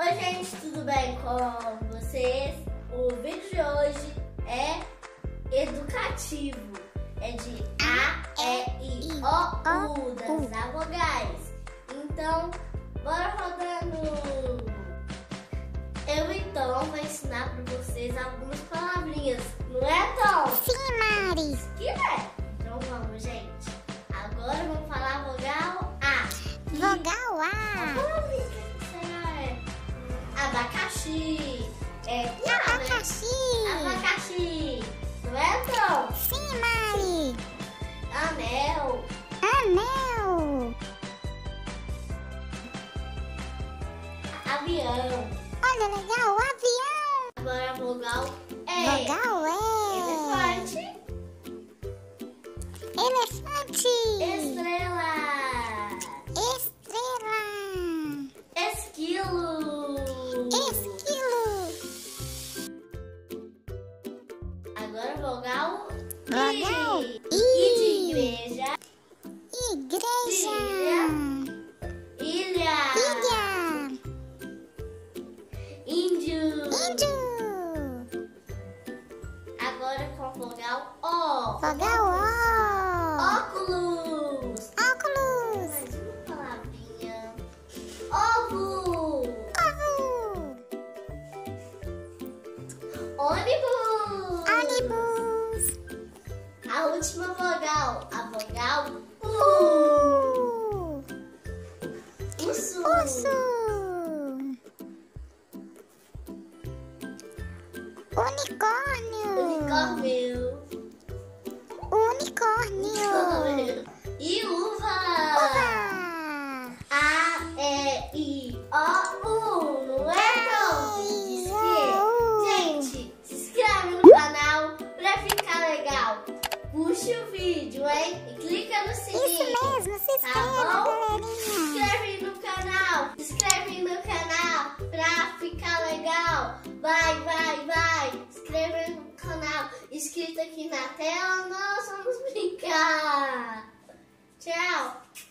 Oi gente, tudo bem com vocês? O vídeo de hoje é educativo. É de A, E, I, O, U, das vogais. Então, bora rodando. Eu e Tom vou ensinar para vocês algumas palavrinhas. Não é, Tom? Sim, Mari. Que é? Então vamos, gente. Agora vamos falar a vogal A. Vogal A. Abacaxi. Abacaxi. Abacaxi. Não é, Tom? Sim, Mari. Anel. Anel. Avião. Olha, legal, avião. Agora a vogal E. Vogal E. Elefante. Elefante. Estrela. Estrela. Esquilo. Esquilo. Agora a vogal Vogal I. I. I de igreja. Igreja. Ilha. Ilha. Índio. Índio. Agora com a vogal O. Vogal O. Óculos. Óculos. Mais uma palavrinha. Ovo. Ovo. Ônibus. Ônibus. A última vogal. A vogal U. Urso. Urso. Unicórnio. Unicórnio. Unicórnio. E uva. Uva. A, E, I, O, U. Não é, Tom? Gente, se inscreve no canal pra ficar legal. Puxa o vídeo, hein? E clica no sininho. Isso mesmo, se inscreva, Tá bom? galerinha. Se inscreve no canal. Se inscreve no canal pra ficar legal. Vai. Se inscreve no canal. Escrito aqui na tela, nós vamos brincar. Tchau.